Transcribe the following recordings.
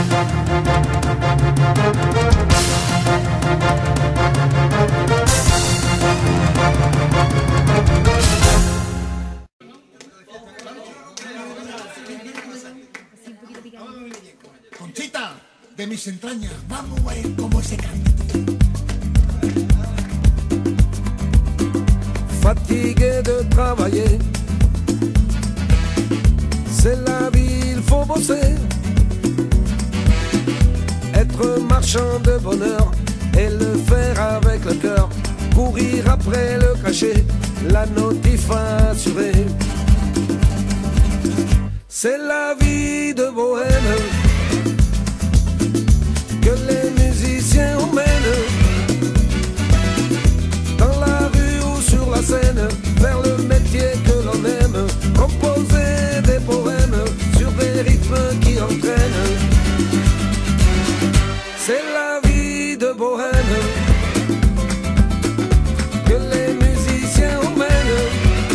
Conchita, de mis entrañas, vamos a ver cómo se canta. Fatigué de travailler, c'est la vie, il faut bosser. Être marchand de bonheur et le faire avec le cœur. Courir après le cachet, la notif assurée. C'est la vie de bohème que les musiciens emmènent dans la rue ou sur la scène, vers le métier que l'on aime. Composer des poèmes sur des rythmes qui entraînent. C'est la vie de bohème que les musiciens emmènent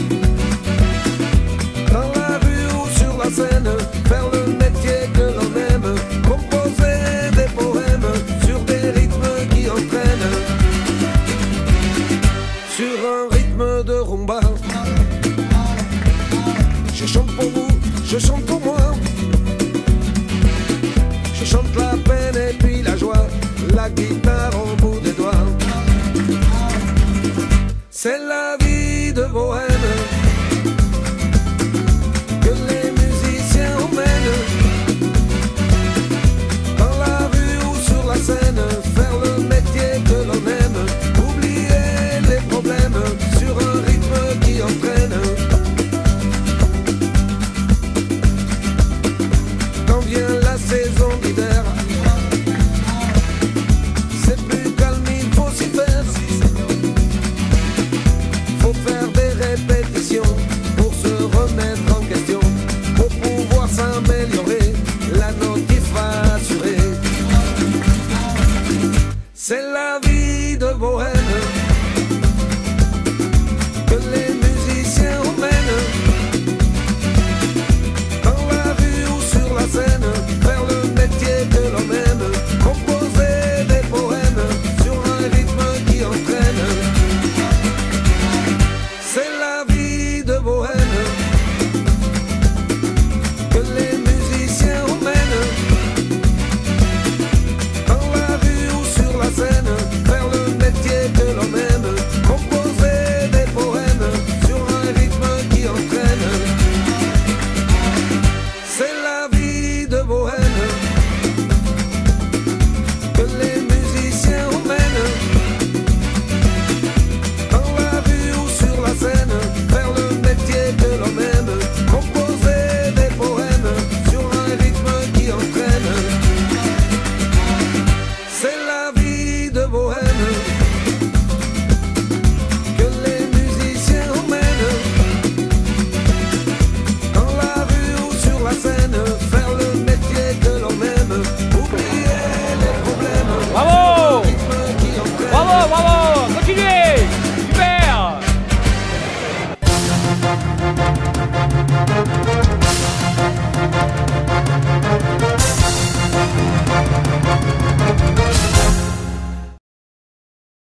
dans la rue ou sur la scène, vers le métier que l'on aime. Composer des poèmes sur des rythmes qui entraînent. Sur un rythme de rumba, je chante pour vous, je chante pour moi. Je chante la peine et puis la joie, la guitare.